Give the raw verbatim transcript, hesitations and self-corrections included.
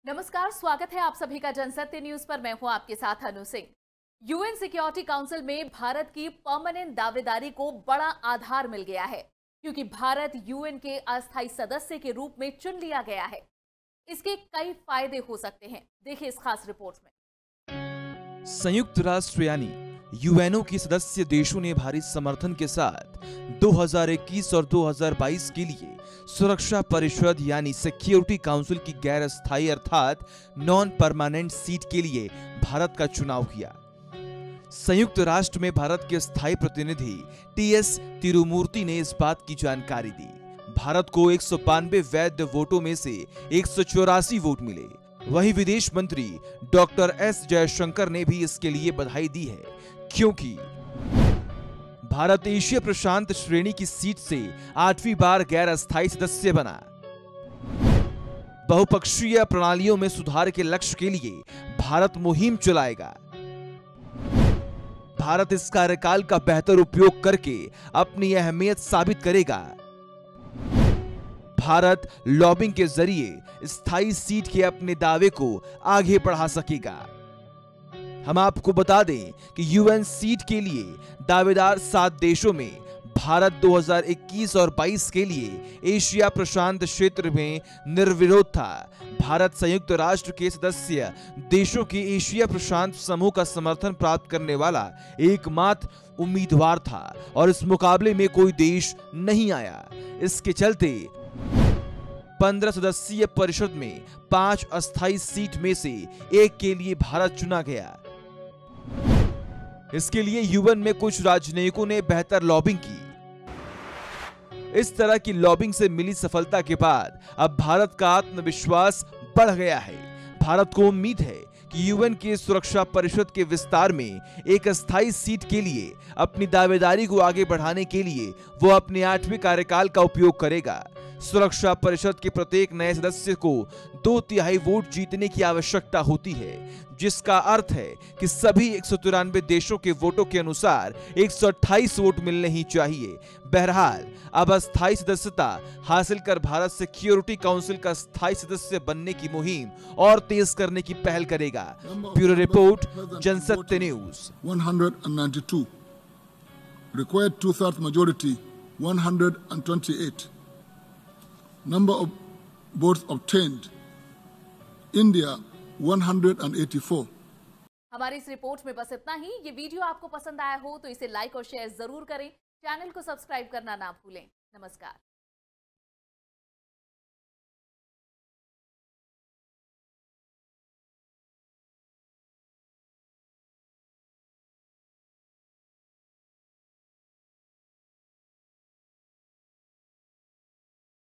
नमस्कार, स्वागत है आप सभी का जनसत्य न्यूज पर। मैं हूं आपके साथ Anu Singh. UN security council में भारत की परमानेंट दावेदारी को बड़ा आधार मिल गया है, क्योंकि भारत यूएन के अस्थायी सदस्य के रूप में चुन लिया गया है। इसके कई फायदे हो सकते हैं, देखिए इस खास रिपोर्ट में। संयुक्त राष्ट्र यानी यूएनओ के सदस्य देशों ने भारी समर्थन के साथ दो हज़ार इक्कीस और दो हज़ार बाईस के लिए सुरक्षा परिषद यानी सिक्योरिटी काउंसिल की गैर अस्थायी अर्थात नॉन परमानेंट सीट के लिए भारत का चुनाव किया। संयुक्त राष्ट्र में भारत के स्थायी प्रतिनिधि टी एस तिरुमूर्ति ने इस बात की जानकारी दी। भारत को एक सौ बानवे वैध वोटों में से एक सौ चौरासी वोट मिले। वहीं विदेश मंत्री डॉक्टर एस जयशंकर ने भी इसके लिए बधाई दी है, क्योंकि भारत एशिया प्रशांत श्रेणी की सीट से आठवीं बार गैर अस्थायी सदस्य बना। बहुपक्षीय प्रणालियों में सुधार के लक्ष्य के लिए भारत मुहिम चलाएगा। भारत इस कार्यकाल का बेहतर उपयोग करके अपनी अहमियत साबित करेगा। भारत लॉबिंग के जरिए स्थायी सीट के अपने दावे को आगे बढ़ा सकेगा। हम आपको बता दें कि यूएन सीट के लिए दावेदार सात देशों में भारत दो हज़ार इक्कीस और बाईस के लिए एशिया प्रशांत क्षेत्र में निर्विरोध था। भारत संयुक्त राष्ट्र के सदस्य देशों के एशिया प्रशांत समूह का समर्थन प्राप्त करने वाला एकमात्र उम्मीदवार था और इस मुकाबले में कोई देश नहीं आया। इसके चलते पंद्रह सदस्यीय परिषद में पांच अस्थायी सीट में से एक के लिए भारत चुना गया। इसके लिए यूएन में कुछ राजनयिकों ने बेहतर लॉबिंग की। इस तरह की लॉबिंग से मिली सफलता के बाद अब भारत का आत्मविश्वास बढ़ गया है। भारत को उम्मीद है कि यूएन के सुरक्षा परिषद के विस्तार में एक अस्थायी सीट के लिए अपनी दावेदारी को आगे बढ़ाने के लिए वो अपने आठवें कार्यकाल का उपयोग करेगा। सुरक्षा परिषद के प्रत्येक नए सदस्य को दो तिहाई वोट जीतने की आवश्यकता होती है, जिसका अर्थ है कि सभी एक सौ तिरानवे देशों के वोटों के अनुसार एक सौ अट्ठाईस वोट मिलने ही चाहिए। बहरहाल अब अस्थायी सदस्यता हासिल कर भारत सिक्योरिटी काउंसिल का स्थायी सदस्य बनने की मुहिम और तेज करने की पहल करेगा। Bureau report, Jansatya news. one hundred ninety-two required two-thirds majority one hundred twenty-eight. Number of votes obtained India one hundred eighty-four. हमारी इस रिपोर्ट में बस इतना ही। ये वीडियो आपको पसंद आया हो तो इसे लाइक और शेयर जरूर करें। चैनल को सब्सक्राइब करना ना भूलें। नमस्कार।